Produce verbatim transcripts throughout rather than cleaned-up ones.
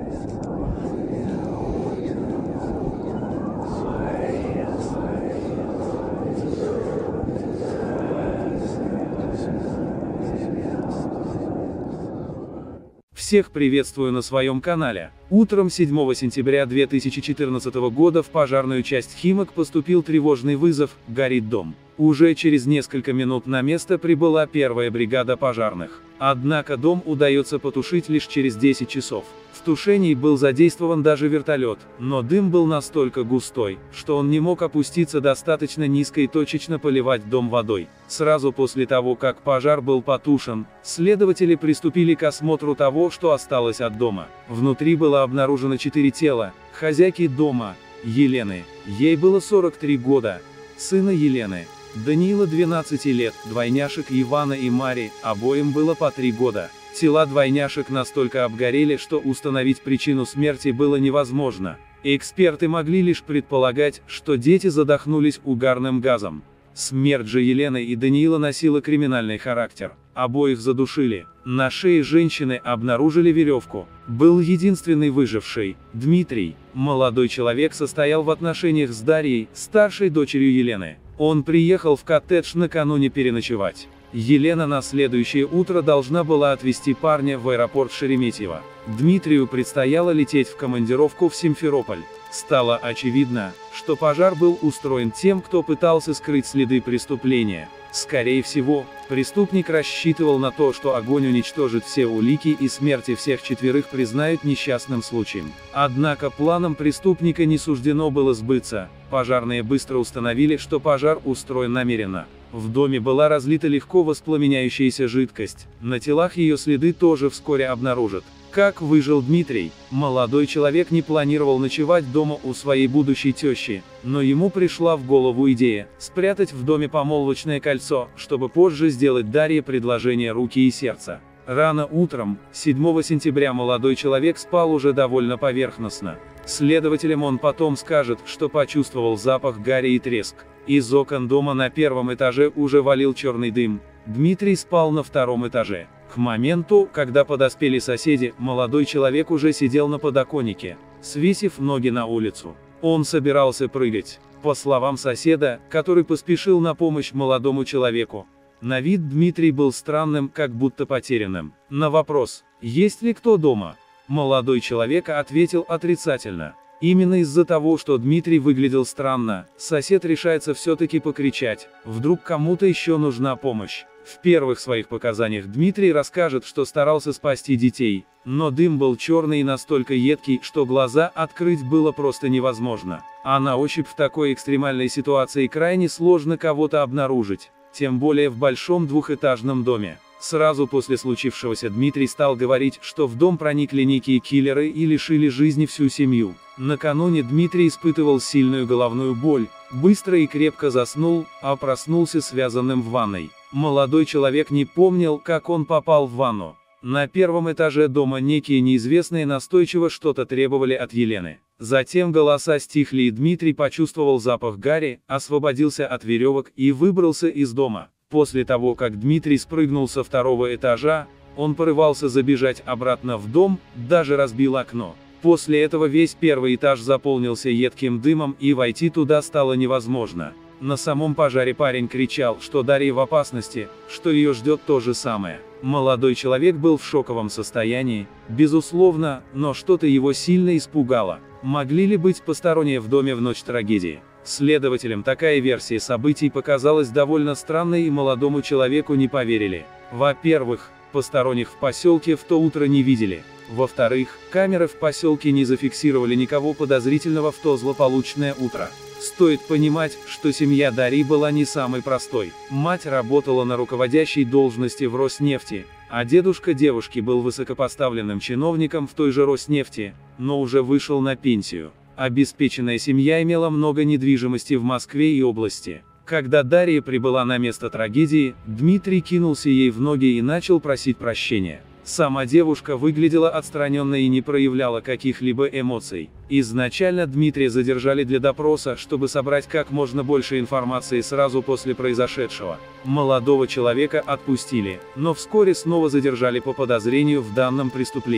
Всех приветствую на своем канале. Утром седьмого сентября две тысячи четырнадцатого года в пожарную часть Химок поступил тревожный вызов: горит дом. Уже через несколько минут на место прибыла первая бригада пожарных. Однако дом удается потушить лишь через десять часов. В тушении был задействован даже вертолет, но дым был настолько густой, что он не мог опуститься достаточно низко и точечно поливать дом водой. Сразу после того, как пожар был потушен, следователи приступили к осмотру того, что осталось от дома. Внутри было обнаружено четыре тела: хозяйки дома, Елены, ей было сорок три года, сына Елены, Даниила, двенадцати лет, двойняшек Ивана и Мари, обоим было по три года. Тела двойняшек настолько обгорели, что установить причину смерти было невозможно. Эксперты могли лишь предполагать, что дети задохнулись угарным газом. Смерть же Елены и Даниила носила криминальный характер. Обоих задушили. На шее женщины обнаружили веревку. Был единственный выживший, Дмитрий. Молодой человек состоял в отношениях с Дарьей, старшей дочерью Елены. Он приехал в коттедж накануне переночевать. Елена на следующее утро должна была отвезти парня в аэропорт Шереметьево. Дмитрию предстояло лететь в командировку в Симферополь. Стало очевидно, что пожар был устроен тем, кто пытался скрыть следы преступления. Скорее всего, преступник рассчитывал на то, что огонь уничтожит все улики и смерти всех четверых признают несчастным случаем. Однако планам преступника не суждено было сбыться. Пожарные быстро установили, что пожар устроен намеренно. В доме была разлита легко воспламеняющаяся жидкость, на телах ее следы тоже вскоре обнаружат. Как выжил Дмитрий? Молодой человек не планировал ночевать дома у своей будущей тещи, но ему пришла в голову идея спрятать в доме помолвочное кольцо, чтобы позже сделать Дарье предложение руки и сердца. Рано утром, седьмого сентября, молодой человек спал уже довольно поверхностно. Следователям он потом скажет, что почувствовал запах гари и треск. Из окон дома на первом этаже уже валил черный дым. Дмитрий спал на втором этаже. К моменту, когда подоспели соседи, молодой человек уже сидел на подоконнике, свесив ноги на улицу. Он собирался прыгать. По словам соседа, который поспешил на помощь молодому человеку, на вид Дмитрий был странным, как будто потерянным. На вопрос: есть ли кто дома, молодой человек ответил отрицательно. Именно из-за того, что Дмитрий выглядел странно, сосед решается все-таки покричать, вдруг кому-то еще нужна помощь. В первых своих показаниях Дмитрий расскажет, что старался спасти детей, но дым был черный и настолько едкий, что глаза открыть было просто невозможно. А на ощупь в такой экстремальной ситуации крайне сложно кого-то обнаружить, тем более в большом двухэтажном доме. Сразу после случившегося Дмитрий стал говорить, что в дом проникли некие киллеры и лишили жизни всю семью. Накануне Дмитрий испытывал сильную головную боль, быстро и крепко заснул, а проснулся связанным в ванной. Молодой человек не помнил, как он попал в ванну. На первом этаже дома некие неизвестные настойчиво что-то требовали от Елены. Затем голоса стихли, и Дмитрий почувствовал запах гари, освободился от веревок и выбрался из дома. После того, как Дмитрий спрыгнул со второго этажа, он порывался забежать обратно в дом, даже разбил окно. После этого весь первый этаж заполнился едким дымом, и войти туда стало невозможно. На самом пожаре парень кричал, что Дарья в опасности, что ее ждет то же самое. Молодой человек был в шоковом состоянии, безусловно, но что-то его сильно испугало. Могли ли быть посторонние в доме в ночь трагедии? Следователям такая версия событий показалась довольно странной, и молодому человеку не поверили. Во-первых, посторонних в поселке в то утро не видели. Во-вторых, камеры в поселке не зафиксировали никого подозрительного в то злополучное утро. Стоит понимать, что семья Дарьи была не самой простой. Мать работала на руководящей должности в Роснефти, а дедушка девушки был высокопоставленным чиновником в той же Роснефти, но уже вышел на пенсию. Обеспеченная семья имела много недвижимости в Москве и области. Когда Дарья прибыла на место трагедии, Дмитрий кинулся ей в ноги и начал просить прощения. Сама девушка выглядела отстраненной и не проявляла каких-либо эмоций. Изначально Дмитрия задержали для допроса, чтобы собрать как можно больше информации сразу после произошедшего. Молодого человека отпустили, но вскоре снова задержали по подозрению в данном преступлении.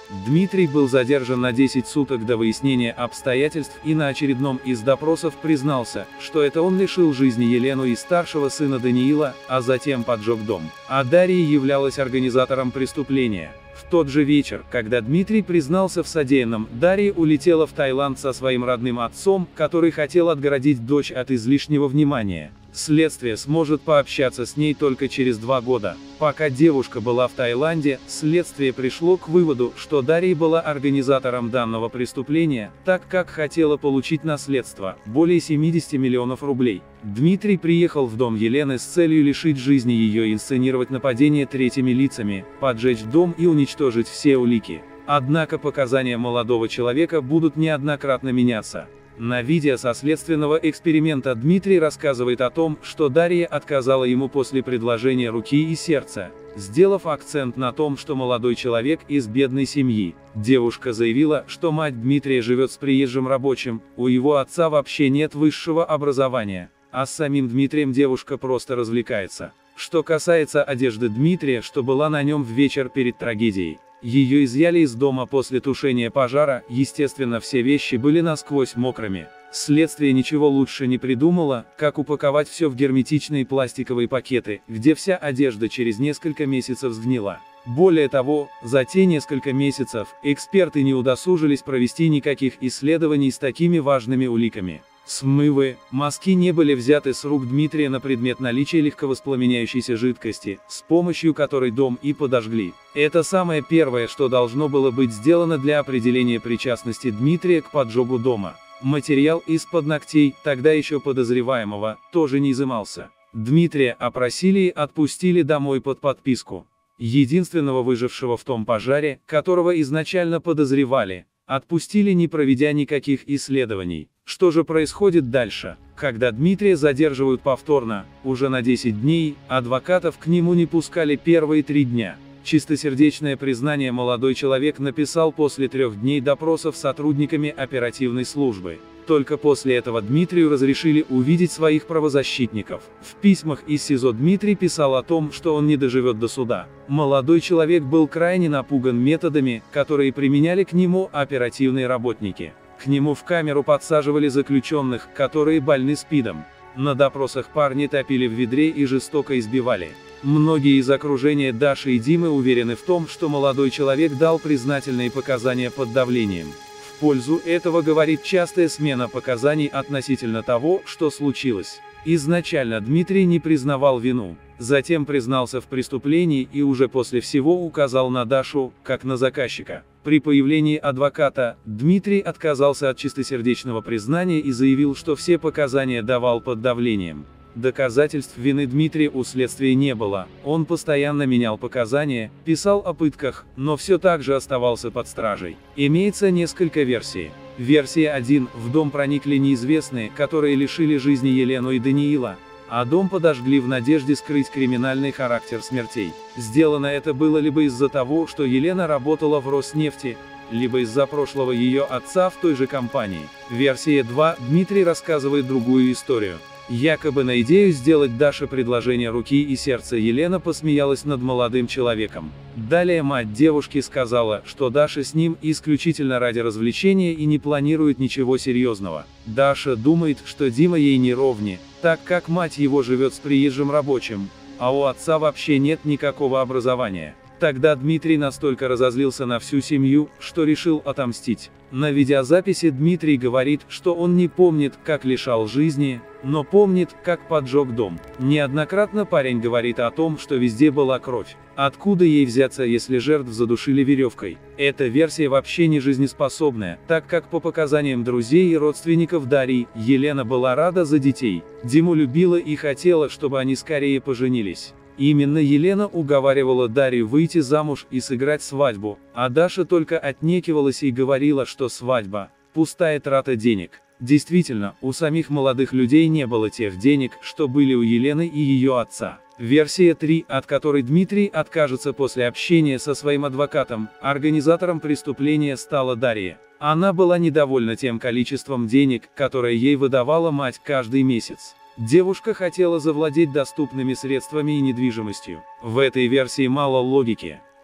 Дмитрий был задержан на десять суток до выяснения обстоятельств и на очередном из допросов признался, что это он лишил жизни Елену и старшего сына Даниила, а затем поджег дом. А Дарья являлась организатором преступления. В тот же вечер, когда Дмитрий признался в содеянном, Дарья улетела в Таиланд со своим родным отцом, который хотел отгородить дочь от излишнего внимания. Следствие сможет пообщаться с ней только через два года. Пока девушка была в Таиланде, следствие пришло к выводу, что Дарья была организатором данного преступления, так как хотела получить наследство, более семидесяти миллионов рублей. Дмитрий приехал в дом Елены с целью лишить жизни ее и инсценировать нападение третьими лицами, поджечь дом и уничтожить все улики. Однако показания молодого человека будут неоднократно меняться. На видео со следственного эксперимента Дмитрий рассказывает о том, что Дарья отказала ему после предложения руки и сердца, сделав акцент на том, что молодой человек из бедной семьи. Девушка заявила, что мать Дмитрия живет с приезжим рабочим, у его отца вообще нет высшего образования, а с самим Дмитрием девушка просто развлекается. Что касается одежды Дмитрия, что была на нем в вечер перед трагедией. Ее изъяли из дома после тушения пожара, естественно, все вещи были насквозь мокрыми. Следствие ничего лучше не придумало, как упаковать все в герметичные пластиковые пакеты, где вся одежда через несколько месяцев сгнила. Более того, за те несколько месяцев, эксперты не удосужились провести никаких исследований с такими важными уликами. Смывы, мазки не были взяты с рук Дмитрия на предмет наличия легковоспламеняющейся жидкости, с помощью которой дом и подожгли. Это самое первое, что должно было быть сделано для определения причастности Дмитрия к поджогу дома. Материал из-под ногтей, тогда еще подозреваемого, тоже не изымался. Дмитрия опросили и отпустили домой под подписку. Единственного выжившего в том пожаре, которого изначально подозревали, отпустили, не проведя никаких исследований. Что же происходит дальше? Когда Дмитрия задерживают повторно, уже на десять дней, адвокатов к нему не пускали первые три дня. Чистосердечное признание молодой человек написал после трех дней допросов с сотрудниками оперативной службы. Только после этого Дмитрию разрешили увидеть своих правозащитников. В письмах из СИЗО Дмитрий писал о том, что он не доживет до суда. Молодой человек был крайне напуган методами, которые применяли к нему оперативные работники. К нему в камеру подсаживали заключенных, которые больны СПИДом. На допросах парни топили в ведре и жестоко избивали. Многие из окружения Даши и Димы уверены в том, что молодой человек дал признательные показания под давлением. В пользу этого говорит частая смена показаний относительно того, что случилось. Изначально Дмитрий не признавал вину, затем признался в преступлении и уже после всего указал на Дашу, как на заказчика. При появлении адвоката, Дмитрий отказался от чистосердечного признания и заявил, что все показания давал под давлением. Доказательств вины Дмитрия у следствия не было, он постоянно менял показания, писал о пытках, но все так же оставался под стражей. Имеется несколько версий. Версия один. В дом проникли неизвестные, которые лишили жизни Елену и Даниила, а дом подожгли в надежде скрыть криминальный характер смертей. Сделано это было либо из-за того, что Елена работала в Роснефти, либо из-за прошлого ее отца в той же компании. Версия два. Дмитрий рассказывает другую историю. Якобы на идею сделать Даше предложение руки и сердца Елена посмеялась над молодым человеком. Далее мать девушки сказала, что Даша с ним исключительно ради развлечения и не планирует ничего серьезного. Даша думает, что Дима ей не ровни, так как мать его живет с приезжим рабочим, а у отца вообще нет никакого образования. Тогда Дмитрий настолько разозлился на всю семью, что решил отомстить. На видеозаписи Дмитрий говорит, что он не помнит, как лишал жизни, но помнит, как поджег дом. Неоднократно парень говорит о том, что везде была кровь. Откуда ей взяться, если жертв задушили веревкой? Эта версия вообще не жизнеспособная, так как по показаниям друзей и родственников Дарьи, Елена была рада за детей. Диму любила и хотела, чтобы они скорее поженились. Именно Елена уговаривала Дарью выйти замуж и сыграть свадьбу, а Даша только отнекивалась и говорила, что свадьба – пустая трата денег. Действительно, у самих молодых людей не было тех денег, что были у Елены и ее отца. Версия три, от которой Дмитрий откажется после общения со своим адвокатом, организатором преступления стала Дарья. Она была недовольна тем количеством денег, которое ей выдавала мать каждый месяц. Девушка хотела завладеть доступными средствами и недвижимостью. В этой версии мало логики.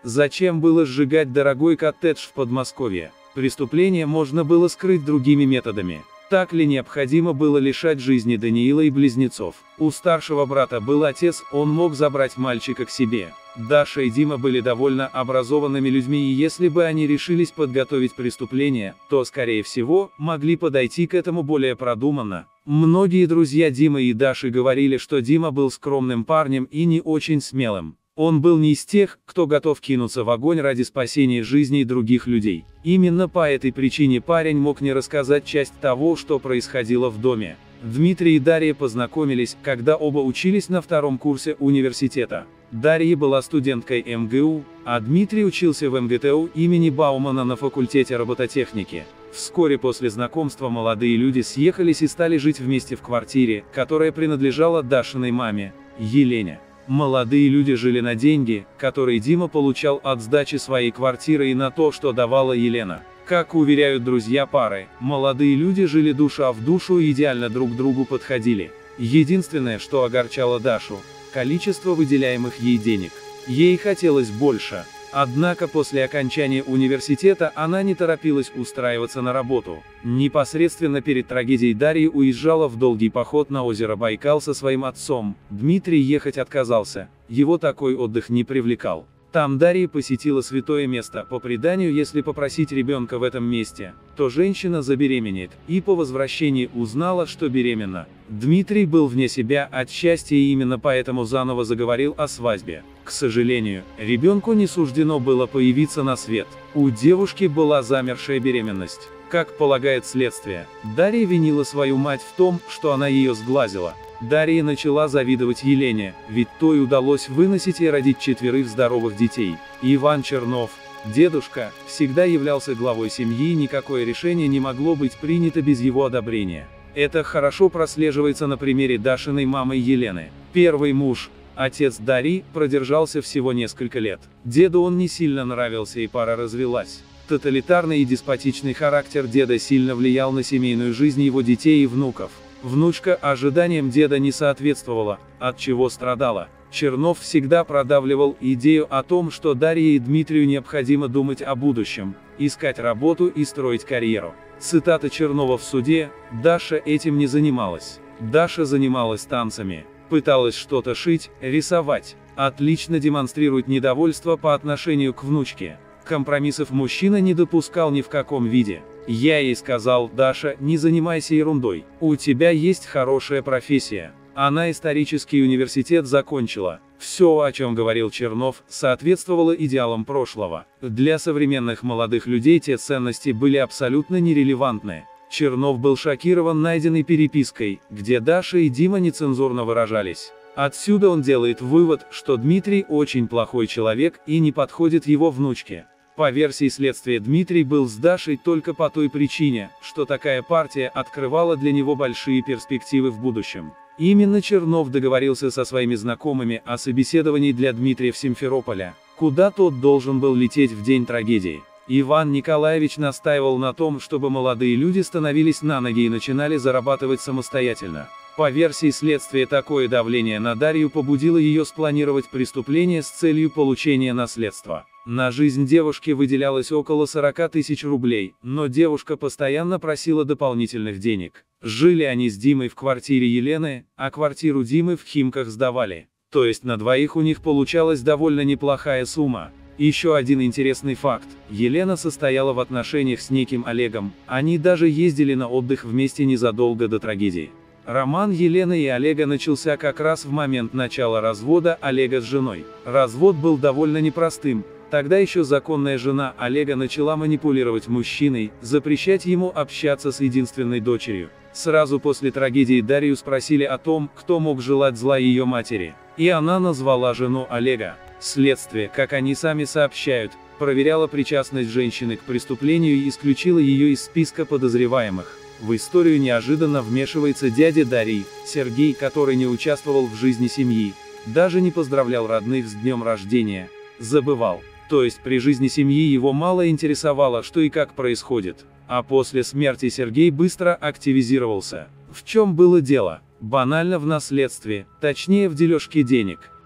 Зачем было сжигать дорогой коттедж в Подмосковье? Преступление можно было скрыть другими методами. Так ли необходимо было лишать жизни Даниила и близнецов? У старшего брата был отец, он мог забрать мальчика к себе. Даша и Дима были довольно образованными людьми, и если бы они решились подготовить преступление, то, скорее всего, могли подойти к этому более продуманно. Многие друзья Димы и Даши говорили, что Дима был скромным парнем и не очень смелым. Он был не из тех, кто готов кинуться в огонь ради спасения жизней других людей. Именно по этой причине парень мог не рассказать часть того, что происходило в доме. Дмитрий и Дарья познакомились, когда оба учились на втором курсе университета. Дарья была студенткой эм гэ у, а Дмитрий учился в эм гэ тэ у имени Баумана на факультете робототехники. Вскоре после знакомства молодые люди съехались и стали жить вместе в квартире, которая принадлежала Дашиной маме, Елене. Молодые люди жили на деньги, которые Дима получал от сдачи своей квартиры и на то, что давала Елена. Как уверяют друзья пары, молодые люди жили душа в душу и идеально друг к другу подходили. Единственное, что огорчало Дашу – количество выделяемых ей денег. Ей хотелось больше. Однако после окончания университета она не торопилась устраиваться на работу. Непосредственно перед трагедией Дарья уезжала в долгий поход на озеро Байкал со своим отцом. Дмитрий ехать отказался, его такой отдых не привлекал. Там Дарья посетила святое место. По преданию, если попросить ребенка в этом месте, то женщина забеременеет, и по возвращении узнала, что беременна. Дмитрий был вне себя от счастья и именно поэтому заново заговорил о свадьбе. К сожалению, ребенку не суждено было появиться на свет. У девушки была замершая беременность. Как полагает следствие, Дарья винила свою мать в том, что она ее сглазила. Дарья начала завидовать Елене, ведь той удалось выносить и родить четверых здоровых детей. Иван Чернов, дедушка, всегда являлся главой семьи, и никакое решение не могло быть принято без его одобрения. Это хорошо прослеживается на примере Дашиной мамы Елены. Первый муж, отец Дарьи, продержался всего несколько лет. Деду он не сильно нравился, и пара развелась. Тоталитарный и деспотичный характер деда сильно влиял на семейную жизнь его детей и внуков. Внучка ожиданиям деда не соответствовала, от чего страдала. Чернов всегда продавливал идею о том, что Дарье и Дмитрию необходимо думать о будущем, искать работу и строить карьеру. Цитата Чернова в суде: «Даша этим не занималась. Даша занималась танцами, пыталась что-то шить, рисовать». Отлично демонстрирует недовольство по отношению к внучке. Компромиссов мужчина не допускал ни в каком виде. Я ей сказал: Даша, не занимайся ерундой, у тебя есть хорошая профессия. Она исторический университет закончила. Все, о чем говорил Чернов, соответствовало идеалам прошлого. Для современных молодых людей те ценности были абсолютно нерелевантны. Чернов был шокирован найденной перепиской, где Даша и Дима нецензурно выражались. Отсюда он делает вывод, что Дмитрий очень плохой человек и не подходит его внучке. По версии следствия, Дмитрий был с Дашей только по той причине, что такая партия открывала для него большие перспективы в будущем. Именно Чернов договорился со своими знакомыми о собеседовании для Дмитрия в Симферополе, куда тот должен был лететь в день трагедии. Иван Николаевич настаивал на том, чтобы молодые люди становились на ноги и начинали зарабатывать самостоятельно. По версии следствия, такое давление на Дарью побудило ее спланировать преступление с целью получения наследства. На жизнь девушки выделялось около сорока тысяч рублей, но девушка постоянно просила дополнительных денег. Жили они с Димой в квартире Елены, а квартиру Димы в Химках сдавали. То есть на двоих у них получалась довольно неплохая сумма. Еще один интересный факт. Елена состояла в отношениях с неким Олегом, они даже ездили на отдых вместе незадолго до трагедии. Роман Елены и Олега начался как раз в момент начала развода Олега с женой. Развод был довольно непростым. Тогда еще законная жена Олега начала манипулировать мужчиной, запрещать ему общаться с единственной дочерью. Сразу после трагедии Дарью спросили о том, кто мог желать зла ее матери. И она назвала жену Олега. Следствие, как они сами сообщают, проверяло причастность женщины к преступлению и исключило ее из списка подозреваемых. В историю неожиданно вмешивается дядя Дарьи, Сергей, который не участвовал в жизни семьи, даже не поздравлял родных с днем рождения, забывал. То есть при жизни семьи его мало интересовало, что и как происходит. А после смерти Сергей быстро активизировался. В чем было дело? Банально в наследстве, точнее в дележке денег.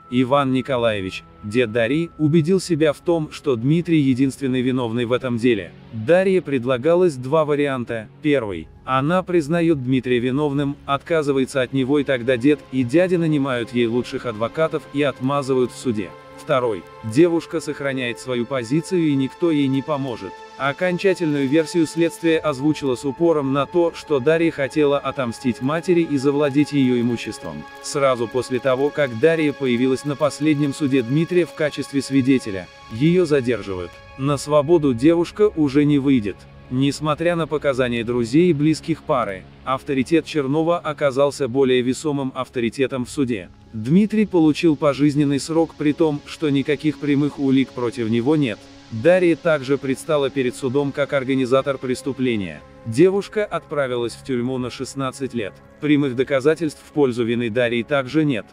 Иван Николаевич, дед Дарьи, убедил себя в том, что Дмитрий единственный виновный в этом деле. Дарье предлагалось два варианта. Первый. Она признает Дмитрия виновным, отказывается от него, и тогда дед и дядя нанимают ей лучших адвокатов и отмазывают в суде. Второй. Девушка сохраняет свою позицию, и никто ей не поможет. Окончательную версию следствия озвучила с упором на то, что Дарья хотела отомстить матери и завладеть ее имуществом. Сразу после того, как Дарья появилась на последнем суде Дмитрия в качестве свидетеля, ее задерживают. На свободу девушка уже не выйдет. Несмотря на показания друзей и близких пары, авторитет Чернова оказался более весомым авторитетом в суде. Дмитрий получил пожизненный срок, при том, что никаких прямых улик против него нет. Дарья также предстала перед судом как организатор преступления. Девушка отправилась в тюрьму на шестнадцать лет. Прямых доказательств в пользу вины Дарьи также нет.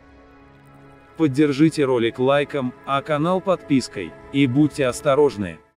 Поддержите ролик лайком, а канал подпиской. И будьте осторожны.